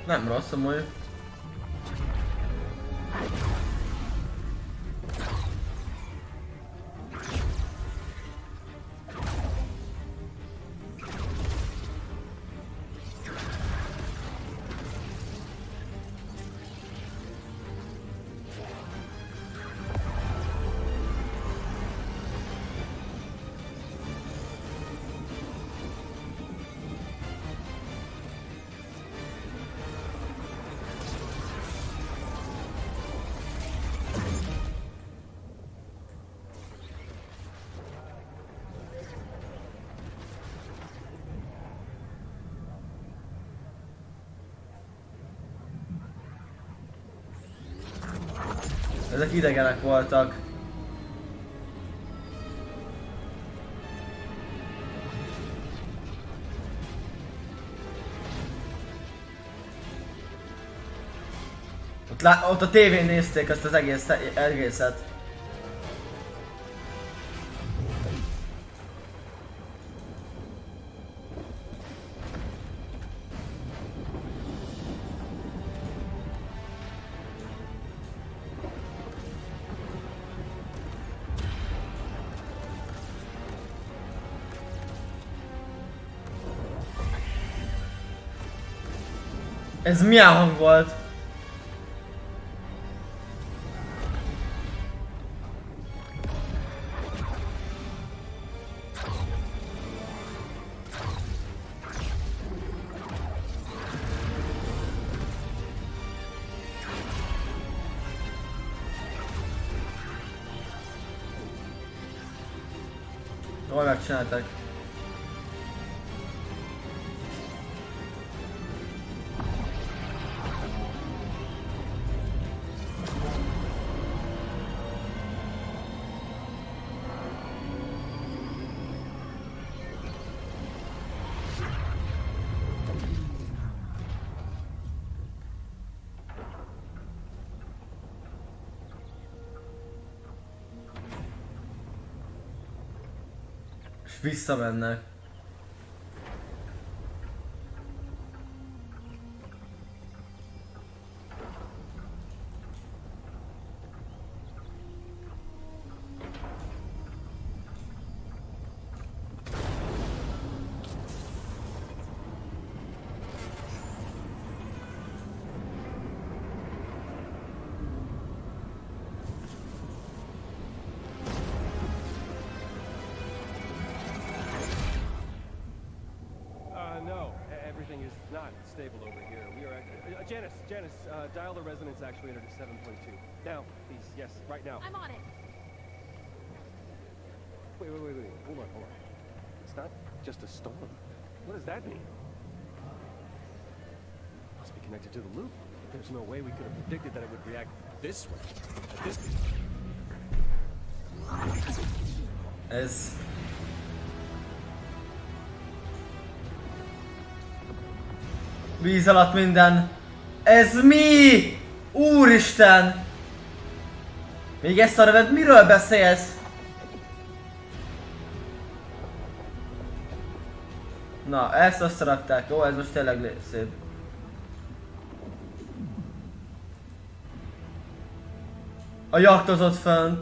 Nem rossz amúgy. Ezek idegenek voltak. Ott a tévén nézték ezt az egészet. Ez milyen hang volt? Jól megcsináltak. És visszamennek. Stable over here. We are Janice, dial the resonance actuator to 7.2. Now, please, yes, right now. I'm on it. Wait. Hold on. It's not just a storm. What does that mean? Must be connected to the loop. There's no way we could have predicted that it would react this way. At this speed. Ez... Víz alatt minden. Ez mi? Úristen! Még ezt a nevet miről beszélsz? Na, ezt összerakták. Jó, ez most tényleg szép. A jaktozott fönt.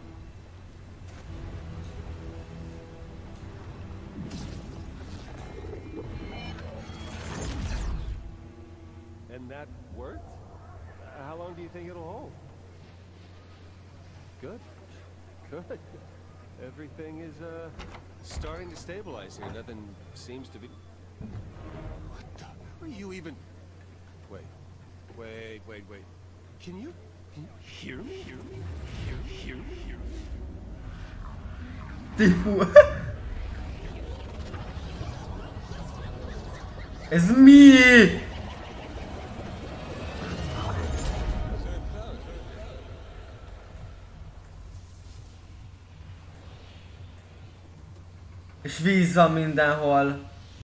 And that worked? How long do you think it'll hold? Good. Everything is starting to stabilize here. Nothing seems to be. What the? Are you even? Wait. Can you hear me? Hear me? Tipo. Ez mi? És víz van mindenhol.